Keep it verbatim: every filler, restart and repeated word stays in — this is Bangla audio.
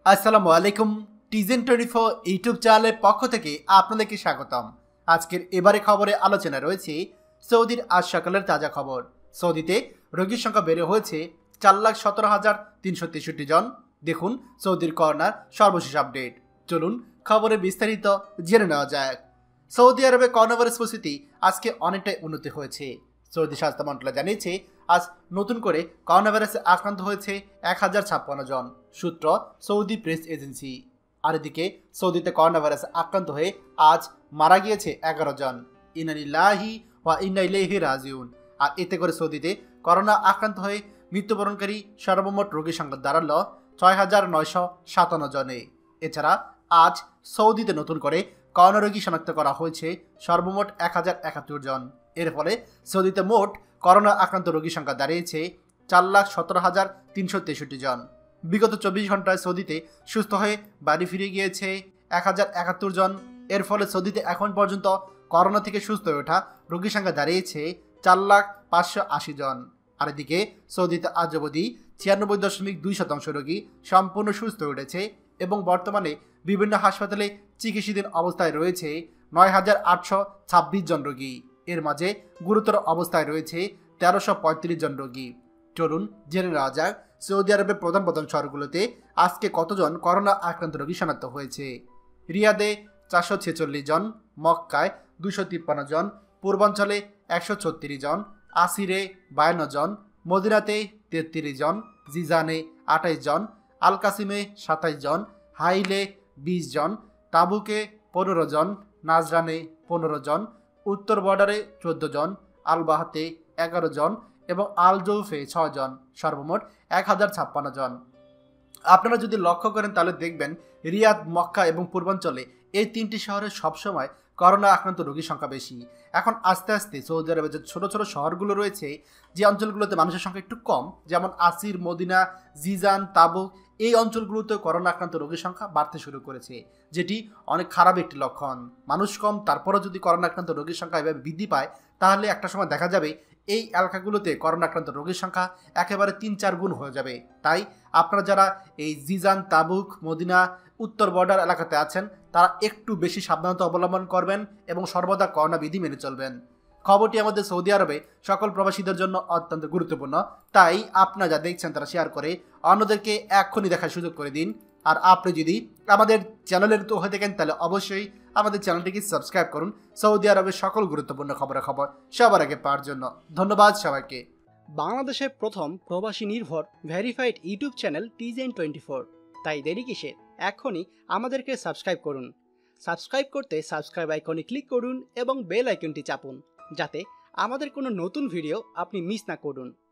আসসালামু আলাইকুম। টিজেন টোয়েন্টি ফোর ইউটিউব চ্যানেলের পক্ষ থেকে আপনাদেরকে স্বাগতম। আজকের এবারে খবরে আলোচনা রয়েছে সৌদির আজ সকালের তাজা খবর। সৌদিতে রোগীর সংখ্যা বেড়ে হয়েছে চার লাখ সতেরো হাজার তিনশো তেষট্টি জন। দেখুন সৌদির করোনার সর্বশেষ আপডেট। চলুন খবরে বিস্তারিত জেনে নেওয়া যাক। সৌদি আরবে করোনা ভাইরাস পরিস্থিতি আজকে অনেকটাই উন্নতি হয়েছে। সৌদি স্বাস্থ্য মন্ত্রণালয় জানিয়েছে আজ নতুন করে করোনা ভাইরাসে আক্রান্ত হয়েছে এক হাজার ছাপ্পান্ন জন, সূত্র সৌদি প্রেস এজেন্সি। আর এদিকে সৌদিতে করোনা ভাইরাসে আক্রান্ত হয়ে আজ মারা গিয়েছে এগারো জন। ইন্না লিল্লাহি ওয়া ইন্না ইলাইহি রাজিউন। আর এতে করে সৌদিতে করোনা আক্রান্ত হয়ে মৃত্যুবরণকারী সর্বমোট রোগীর সংখ্যা দাঁড়ালো ছয় হাজার নয়শো সাতান্ন জনে। এছাড়া আজ সৌদিতে নতুন করে করোনা রোগী শনাক্ত করা হয়েছে সর্বমোট এক হাজার একাত্তর জন। এর ফলে সৌদিতে মোট করোনা আক্রান্ত রোগীর সংখ্যা দাঁড়িয়েছে চার লাখ সতেরো হাজার তিনশো তেষট্টি জন। বিগত চব্বিশ ঘন্টায় সৌদিতে সুস্থ হয়ে বাড়ি ফিরে গিয়েছে এক হাজার একাত্তর জন। এর ফলে সৌদিতে এখন পর্যন্ত করোনা থেকে সুস্থ হয়ে ওঠা রোগীর সংখ্যা দাঁড়িয়েছে চার লাখ পাঁচশো আশি জন। আর এদিকে সৌদিতে আজ অবধি ছিয়ানব্বই দশমিক দুই শতাংশ রোগী সম্পূর্ণ সুস্থ হয়ে উঠেছে এবং বর্তমানে বিভিন্ন হাসপাতালে চিকিৎসাধীন অবস্থায় রয়েছে নয় হাজার আটশো ছাব্বিশ জন রোগী। এর মাঝে গুরুতর অবস্থায় রয়েছে তেরোশো পঁয়ত্রিশ জন রোগী। চলুন জেনে নেওয়া যাক সৌদি আরবের প্রধান প্রধান শহরগুলোতে আজকে কতজন করোনা আক্রান্ত রোগী শনাক্ত হয়েছে। রিয়াদে চারশো ছেচল্লিশ জন, মক্কায় দুশো তিপ্পান্ন জন, পূর্বাঞ্চলে একশো ছত্রিশ জন, আসিরে বায়ান্ন জন, মদিনাতে তেত্রিশ জন, জিজানে আঠাইশ জন, আল কাসিমে সাতাইশ জন, হাইলে বিশ জন, তাবুকে পনেরো জন, নাজরানে পনেরো জন, উত্তর বর্ডারে চোদ্দ জন, আল বাহাতে এগারো জন এবং আল জৌফে ছয় জন, সর্বমোট এক হাজার ছাপ্পান্ন জন। আপনারা যদি লক্ষ্য করেন তাহলে দেখবেন রিয়াদ, মক্কা এবং পূর্বাঞ্চলে এই তিনটি শহরে সবসময় করোনা আক্রান্ত রোগীর সংখ্যা বেশি। এখন আস্তে আস্তে সৌদি আরবের যে ছোটো ছোটো শহরগুলো রয়েছে, যে অঞ্চলগুলোতে মানুষের সংখ্যা একটু কম, যেমন আসির, মদিনা, জিজান, তাবুক, এই অঞ্চলগুলোতে করোনা আক্রান্ত রোগীর সংখ্যা বাড়তে শুরু করেছে, যেটি অনেক খারাপ একটি লক্ষণ। মানুষ কম, তারপরও যদি করোনা আক্রান্ত রোগীর সংখ্যা এভাবে বৃদ্ধি পায় তাহলে একটা সময় দেখা যাবে এই এলাকাগুলোতে করোনা আক্রান্ত রোগীর সংখ্যা একেবারে তিন চার গুণ হয়ে যাবে। তাই আপনারা যারা এই জিজান, তাবুক, মদিনা, উত্তর বর্ডার এলাকাতে আছেন তারা একটু বেশি সাবধানতা অবলম্বন করবেন এবং সর্বদা করোনা বিধি মেনে চলবেন। খবরটি আমাদের সৌদি আরবে সকল প্রবাসীদের জন্য অত্যন্ত গুরুত্বপূর্ণ, তাই আপনারা যা দেখছেন তারা শেয়ার করে অন্যদেরকে এক্ষুনি দেখার সুযোগ করে দিন। আর আপনি যদি আমাদের চ্যানেলের তো হয়ে থাকেন তাহলে অবশ্যই আমাদের চ্যানেলটিকে সাবস্ক্রাইব করুন সৌদি আরবের সকল গুরুত্বপূর্ণ খবরাখবর সবার আগে পাওয়ার জন্য। ধন্যবাদ সবাইকে। বাংলাদেশের প্রথম প্রবাসী নির্ভর ভেরিফাইড ইউটিউব চ্যানেল টিজেন টোয়েন্টি ফোর, তাই দেরি কিসের, এখনই আমাদেরকে সাবস্ক্রাইব করুন। সাবস্ক্রাইব করতে সাবস্ক্রাইব আইকনে ক্লিক করুন এবং বেল আইকনটি চাপুন, যাতে আমাদের কোনো নতুন ভিডিও আপনি মিস না করুন।